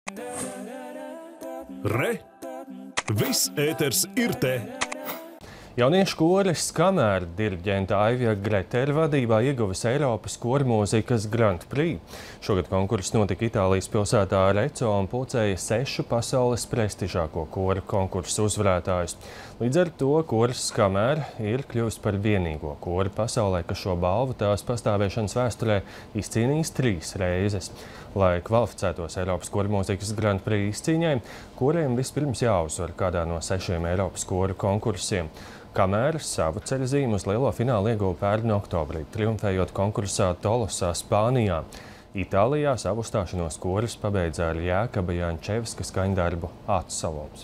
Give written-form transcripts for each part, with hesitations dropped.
Re! Viss ēters ir te! Jauniešu koris Kamēra diriģenta Aivija Greteļa vadībā ieguvis Eiropas koru mūzikas Grand Prix. Šogad konkurss notika Itālijas pilsētā Reco un pulcēja 6 pasaules prestižāko koru konkursu uzvarētājus. Līdz ar to koris Kamēra ir kļuvis par vienīgo koru pasaulē, kas šo balvu tās pastāvēšanas vēsturē izcīnījis 3 reizes. Lai kvalificētos Eiropas koru mūzikas Grand Prix izcīņai, koriem vispirms jāuzvar kādā no 6 Eiropas koru konkursiem. Kamēra savu ceļzīmu uz lielo finālu ieguva pērn oktobrī, triumfējot konkursā Tolosā, Spānijā. Itālijā savu uzstāšanos koris pabeidza ar Jākaba Jančevska skaņdarbu Acu salons.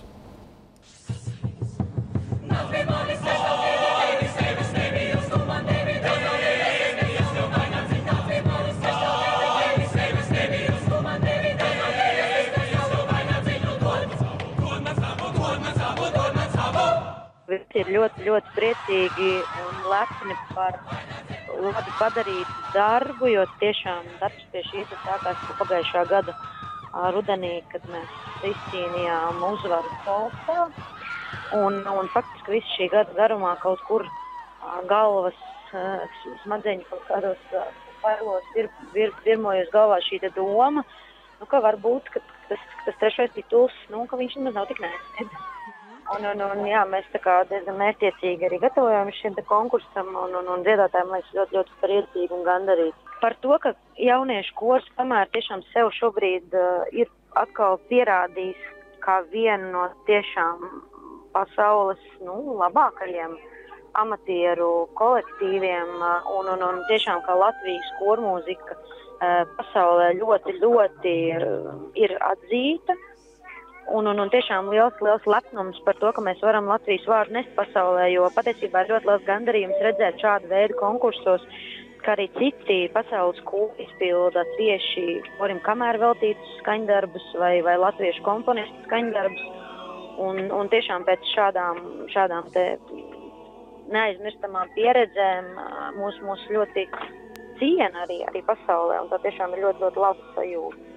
Visi ir ļoti priecīgi un lepni par labi padarītu darbu, jo tiešām darbs pie šī sākās pagājušā gada rudenī, kad mēs izcīnījām uzvaru Polsā. Un faktiski visu šī gada garumā kaut kur galvas smadzeņu kaut kādos failos virmojas galvā šī doma, ka varbūt ka tas 3. tituls, ka viņš nemaz nav tik neaizsniedz. Jā, mēs diezgan mērķiecīgi arī gatavojamies šim konkursam un dziedātājiem liekas ļoti priecīgi un gandarīti. Par to, ka jauniešu kors Kamēra tiešām sev šobrīd ir atkal pierādījis kā vienu no tiešām pasaules labākajiem amatieru kolektīviem un tiešām kā Latvijas kormūzika pasaulē ļoti ir atzīta. Un tiešām liels lepnums par to, ka mēs varam Latvijas vārdu nest pasaulē, jo patiesībā ir ļoti liels gandarījums redzēt šādu veidu konkursos, kā arī citi pasaules kori izpilda tieši korim Kamēra veltītus skaņdarbus vai latviešu komponistu skaņdarbus. Un tiešām pēc šādām te neaizmirstamām pieredzēm mūs ļoti ciena arī pasaulē, un tā tiešām ir ļoti laba sajūta.